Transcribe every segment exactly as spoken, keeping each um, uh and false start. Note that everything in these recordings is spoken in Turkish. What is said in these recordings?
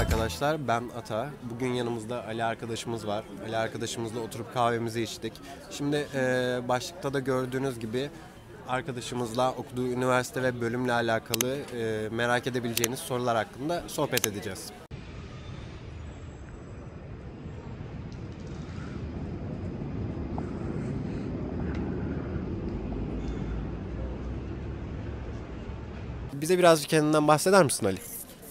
arkadaşlar, ben Ata. Bugün yanımızda Ali arkadaşımız var. Ali arkadaşımızla oturup kahvemizi içtik. Şimdi e, başlıkta da gördüğünüz gibi arkadaşımızla okuduğu üniversite ve bölümle alakalı e, merak edebileceğiniz sorular hakkında sohbet edeceğiz. Bize birazcık kendinden bahseder misin Ali?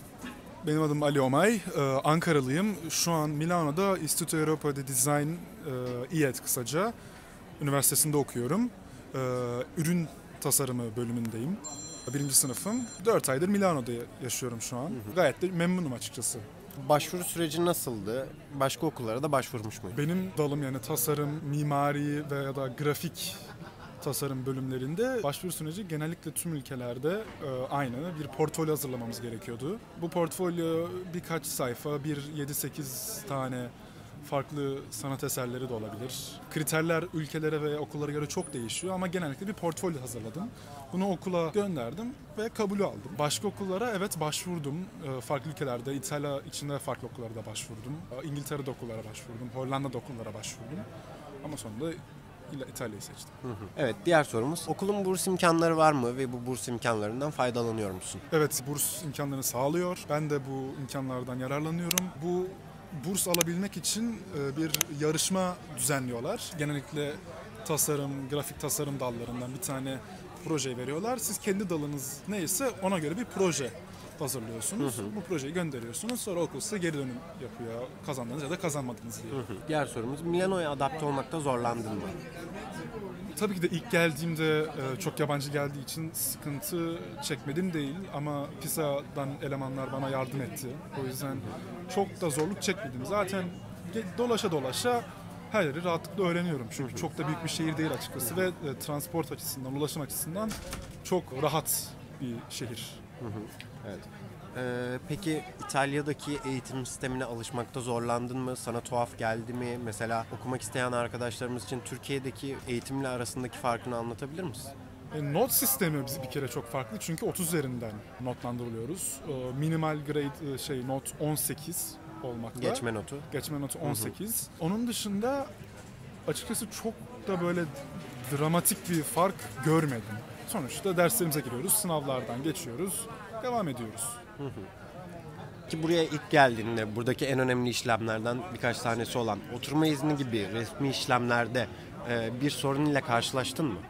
Benim adım Ali Omay, ee, Ankaralıyım. Şu an Milano'da Istituto Europeo di Design, e, İ E D kısaca, üniversitesinde okuyorum. Ee, Ürün tasarımı bölümündeyim. Birinci sınıfım. Dört aydır Milano'da yaşıyorum şu an. Hı hı. Gayet de memnunum açıkçası. Başvuru süreci nasıldı? Başka okullara da başvurmuş muydun? Benim dalım yani tasarım, mimari veya da grafik tasarım bölümlerinde başvuru süreci genellikle tüm ülkelerde e, aynı bir portfolyo hazırlamamız gerekiyordu. Bu portfolyo birkaç sayfa, bir yedi sekiz tane farklı sanat eserleri de olabilir. Kriterler ülkelere ve okullara göre çok değişiyor ama genellikle bir portfolyo hazırladım. Bunu okula gönderdim ve kabulü aldım. Başka okullara evet başvurdum. E, farklı ülkelerde, İtalya içinde farklı okullara da başvurdum. E, İngiltere'de okullara başvurdum, Hollanda'da okullara başvurdum. Ama sonunda İtalya'yı seçtim. Hı hı. Evet, diğer sorumuz. Okulun burs imkanları var mı ve bu burs imkanlarından faydalanıyor musun? Evet, burs imkanlarını sağlıyor. Ben de bu imkanlardan yararlanıyorum. Bu burs alabilmek için bir yarışma düzenliyorlar. Genellikle tasarım, grafik tasarım dallarından bir tane proje veriyorlar. Siz kendi dalınız neyse ona göre bir proje hazırlıyorsunuz. Hı hı. Bu projeyi gönderiyorsunuz. Sonra okul size geri dönüm yapıyor. Kazandınız ya da kazanmadınız diye. Hı hı. Diğer sorumuz, Milano'ya adapte olmakta zorlandın mı? Tabii ki de ilk geldiğimde çok yabancı geldiği için sıkıntı çekmedim değil ama Pisa'dan elemanlar bana yardım etti. O yüzden çok da zorluk çekmedim. Zaten dolaşa dolaşa her yeri rahatlıkla öğreniyorum. Çünkü çok da büyük bir şehir değil açıkçası ve transport açısından, ulaşım açısından çok rahat bir şehir. Evet. Ee, peki İtalya'daki eğitim sistemine alışmakta zorlandın mı? Sana tuhaf geldi mi? Mesela okumak isteyen arkadaşlarımız için Türkiye'deki eğitimle arasındaki farkını anlatabilir misin? E, not sistemi biz bir kere çok farklı çünkü otuz üzerinden notlandırılıyoruz. E, minimal grade e, şey not on sekiz olmakta. Geçme notu. Geçme notu on sekiz. Hı hı. Onun dışında açıkçası çok da böyle dramatik bir fark görmedim. Sonuçta derslerimize giriyoruz, sınavlardan geçiyoruz, devam ediyoruz. Hı hı. Ki buraya ilk geldiğinde buradaki en önemli işlemlerden birkaç tanesi olan oturma izni gibi resmi işlemlerde e, bir sorun ile karşılaştın mı?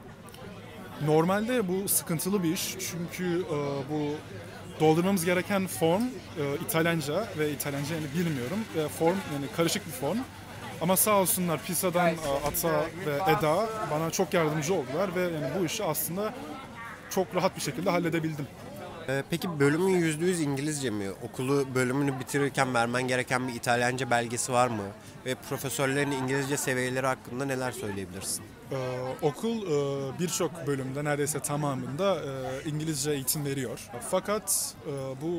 Normalde bu sıkıntılı bir iş çünkü e, bu doldurmamız gereken form e, İtalyanca ve İtalyanca yani bilmiyorum. E, form yani karışık bir form. Ama sağ olsunlar Pisa'dan e, Ata ve Eda bana çok yardımcı oldular ve yani bu işi aslında çok rahat bir şekilde halledebildim. Peki bölümün yüzde yüz İngilizce mi? Okulu bölümünü bitirirken vermen gereken bir İtalyanca belgesi var mı? Ve profesörlerin İngilizce seviyeleri hakkında neler söyleyebilirsin? Ee, okul e, birçok bölümde neredeyse tamamında e, İngilizce eğitim veriyor. Fakat e, bu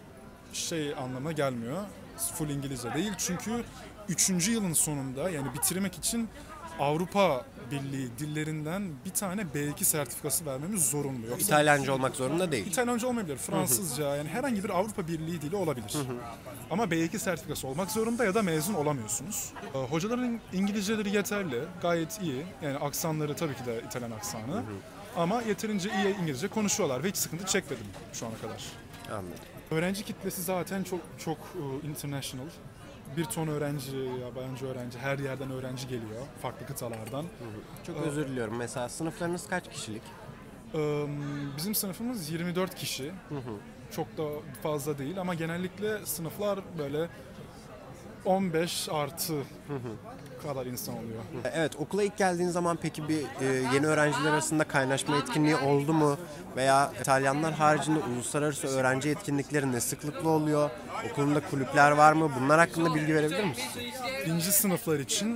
şey anlamına gelmiyor. Full İngilizce değil çünkü üçüncü yılın sonunda yani bitirmek için Avrupa Birliği dillerinden bir tane B iki sertifikası vermemiz zorunlu. Yoksa İtalyanca olmak zorunda değil. İtalyanca olmayabilir, Fransızca yani herhangi bir Avrupa Birliği dili olabilir. Hı hı. Ama B iki sertifikası olmak zorunda ya da mezun olamıyorsunuz. Ee, hocaların İngilizceleri yeterli, gayet iyi. Yani aksanları tabii ki de İtalyan aksanı. Hı hı. Ama yeterince iyi İngilizce konuşuyorlar ve hiç sıkıntı çekmedim şu ana kadar. Anladım. Öğrenci kitlesi zaten çok çok uh, international. Bir ton öğrenci, yabancı öğrenci, her yerden öğrenci geliyor, farklı kıtalardan. Hı hı. Çok özür diliyorum. Mesela sınıflarınız kaç kişilik? Bizim sınıfımız yirmi dört kişi. Hı hı. Çok da fazla değil ama genellikle sınıflar böyle on beş artı hı hı. kadar insan oluyor. Evet, okula ilk geldiğin zaman peki bir e, yeni öğrenciler arasında kaynaşma etkinliği oldu mu? Veya İtalyanlar haricinde uluslararası öğrenci etkinlikleri ne sıklıkla oluyor? Okulunda kulüpler var mı? Bunlar hakkında bilgi verebilir misin? Birinci sınıflar için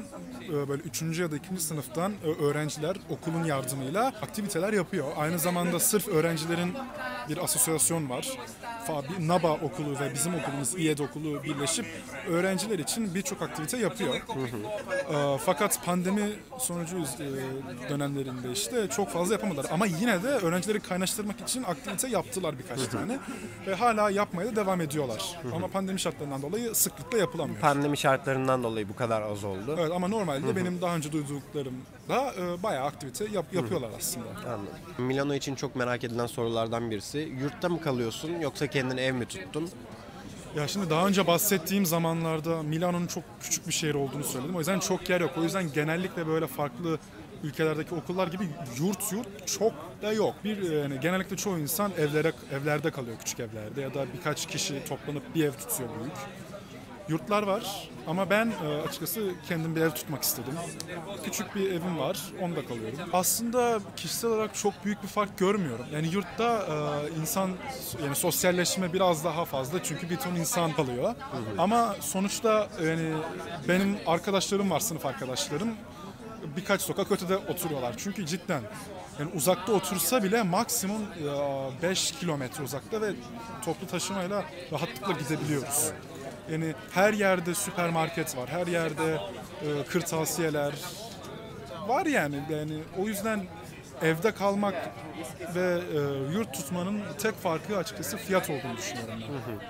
e, böyle üçüncü ya da ikinci sınıftan e, öğrenciler okulun yardımıyla aktiviteler yapıyor. Aynı zamanda sırf öğrencilerin bir asosyasyon var. Fa- bir NABA okulu ve bizim okulumuz İ E D okulu birleşip öğrenciler için birçok aktivite yapıyor. E, fakat pandemi sonucu e, dönemlerinde işte çok fazla yapamadılar. Ama yine de öğrencileri kaynaştırmak için aktivite yaptılar birkaç tane. Ve hala yapmaya da devam ediyorlar. Ama pandemi şartlarından dolayı sıklıkla yapılamıyor. Pandemi şartlarından dolayı bu kadar az oldu. Evet, ama normalde benim daha önce duyduklarımda e, bayağı aktivite yap- yapıyorlar aslında. Anladım. Milano için çok merak edilen sorulardan birisi. Yurtta mı kalıyorsun yoksa kendine ev mi tuttun? Ya şimdi daha önce bahsettiğim zamanlarda Milano'nun çok küçük bir şehir olduğunu söyledim. O yüzden çok yer yok. O yüzden genellikle böyle farklı ülkelerdeki okullar gibi yurt yurt çok da yok. Bir yani genellikle çoğu insan evlere evlerde kalıyor, küçük evlerde ya da birkaç kişi toplanıp bir ev tutuyor büyük. Yurtlar var ama ben e, açıkçası kendim bir ev tutmak istedim. Küçük bir evim var, onda kalıyorum. Aslında kişisel olarak çok büyük bir fark görmüyorum. Yani yurtta e, insan, yani sosyalleşme biraz daha fazla çünkü bir ton insan kalıyor. Ama sonuçta yani benim arkadaşlarım var, sınıf arkadaşlarım. Birkaç sokak ötede oturuyorlar. Çünkü cidden yani uzakta otursa bile maksimum beş kilometre uzakta ve toplu taşımayla rahatlıkla gidebiliyoruz. Yani her yerde süpermarket var, her yerde e, kırtasiyeler var yani. Yani o yüzden evde kalmak ve e, yurt tutmanın tek farkı açıkçası fiyat olduğunu düşünüyorum ben.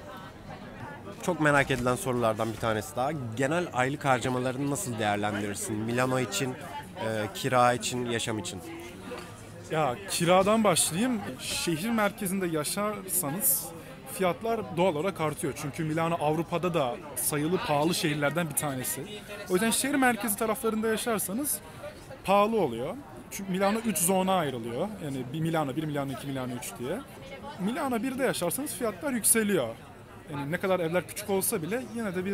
Çok merak edilen sorulardan bir tanesi daha. Genel aylık harcamalarını nasıl değerlendirirsin? Milano için, e, kira için, yaşam için. Ya kiradan başlayayım. Şehir merkezinde yaşarsanız fiyatlar doğal olarak artıyor. Çünkü Milano Avrupa'da da sayılı pahalı şehirlerden bir tanesi. O yüzden şehir merkezi taraflarında yaşarsanız pahalı oluyor. Çünkü Milano üç zona ayrılıyor. Yani bir Milano bir, Milano iki, Milano üç diye. Milano birde yaşarsanız fiyatlar yükseliyor. Yani ne kadar evler küçük olsa bile yine de bir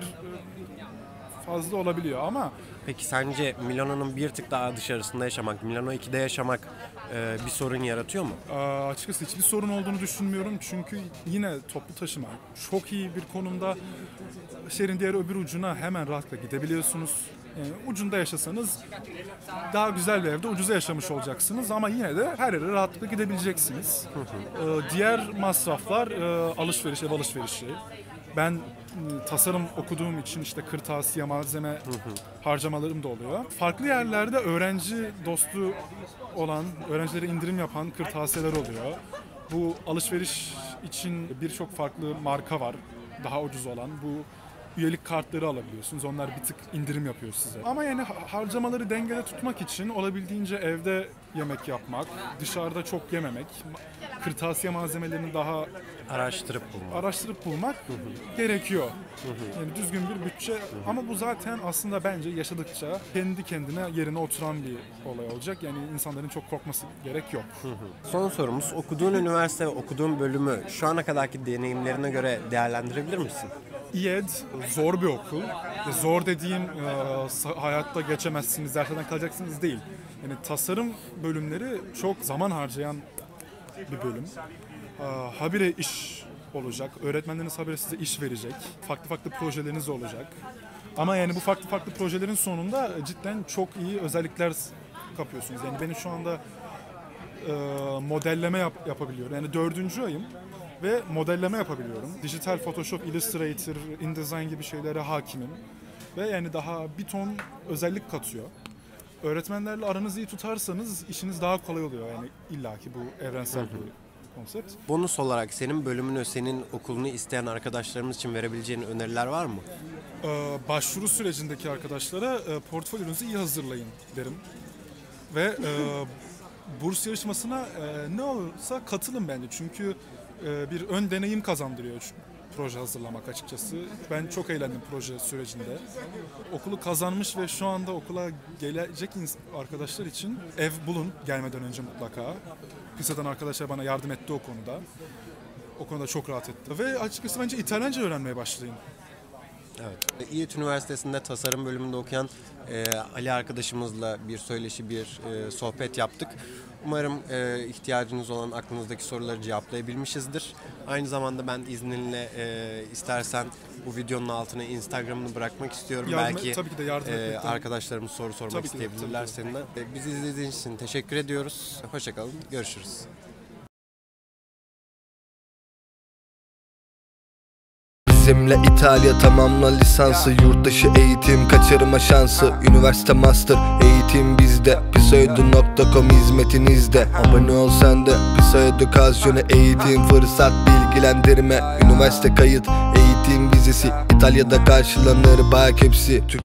fazla olabiliyor ama Peki sence Milano'nun bir tık daha dışarısında yaşamak, Milano ikide yaşamak e, bir sorun yaratıyor mu? Aa, açıkçası hiçbir sorun olduğunu düşünmüyorum çünkü yine toplu taşıma çok iyi bir konumda. Şehrin diğer öbür ucuna hemen rahatlıkla gidebiliyorsunuz. Yani ucunda yaşasanız daha güzel bir evde ucuza yaşamış olacaksınız ama yine de her yere rahatlıkla gidebileceksiniz. Ee, diğer masraflar e, alışveriş, ev alışverişi. Ben e, tasarım okuduğum için işte kırtasiye, malzeme harcamalarım da oluyor. Farklı yerlerde öğrenci dostu olan, öğrencilere indirim yapan kırtasiyeler oluyor. Bu alışveriş için birçok farklı marka var, daha ucuz olan. Bu üyelik kartları alabiliyorsunuz. Onlar bir tık indirim yapıyor size. Ama yani harcamaları dengede tutmak için olabildiğince evde yemek yapmak, dışarıda çok yememek, kırtasiye malzemelerini daha Araştırıp bulmak. araştırıp bulmak gerekiyor. Yani düzgün bir bütçe ama bu zaten aslında bence yaşadıkça kendi kendine yerine oturan bir olay olacak. Yani insanların çok korkması gerek yok. Son sorumuz, okuduğun üniversite ve okuduğun bölümü şu ana kadarki deneyimlerine göre değerlendirebilir misin? İ E D zor bir okul. Zor dediğim e, hayatta geçemezsiniz, derslerden kalacaksınız değil. Yani tasarım bölümleri çok zaman harcayan bir bölüm. E, habire iş olacak. Öğretmenleriniz habire size iş verecek. Farklı farklı projeleriniz olacak. Ama yani bu farklı farklı projelerin sonunda cidden çok iyi özellikler kapıyorsunuz. Yani benim şu anda e, modelleme yap, yapabiliyorum. Yani dördüncü ayım. Ve modelleme yapabiliyorum. Dijital Photoshop, Illustrator, InDesign gibi şeylere hakimim. Ve yani daha bir ton özellik katıyor. Öğretmenlerle aranızı iyi tutarsanız işiniz daha kolay oluyor. Yani illaki bu evrensel bir konsept. Bonus olarak senin bölümünü, senin okulunu isteyen arkadaşlarımız için verebileceğin öneriler var mı? Ee, başvuru sürecindeki arkadaşlara e, portfolyonuzu iyi hazırlayın derim. Ve e, burs yarışmasına e, ne olursa katılın bence. Çünkü e, bir ön deneyim kazandırıyor şu proje hazırlamak açıkçası. Ben çok eğlendim proje sürecinde. Okulu kazanmış ve şu anda okula gelecek arkadaşlar için ev bulun gelmeden önce mutlaka. Pisa'dan arkadaşlar bana yardım etti o konuda. O konuda çok rahat etti. Ve açıkçası bence İtalyanca öğrenmeye başlayın. Evet. İ E T Üniversitesi'nde tasarım bölümünde okuyan e, Ali arkadaşımızla bir söyleşi, bir e, sohbet yaptık. Umarım e, ihtiyacınız olan aklınızdaki soruları cevaplayabilmişizdir. Aynı zamanda ben izninle e, istersen bu videonun altına Instagram'ını bırakmak istiyorum. Yardım, Belki tabii ki de yardım e, etmekten. arkadaşlarımız soru sormak Tabii ki de, isteyebilirler tabii ki de. seninle. E, bizi izlediğiniz için teşekkür ediyoruz. Hoşçakalın. Görüşürüz. Bizimle İtalya tamamla lisansı, yurt dışı eğitim kaçırma şansı, üniversite master eğitim bizde, pisoedu nokta com hizmetinizde. Abone ol sen de Pisoedukasyonu, eğitim fırsat bilgilendirme, üniversite kayıt eğitim vizesi İtalya'da karşılanır bak hepsi.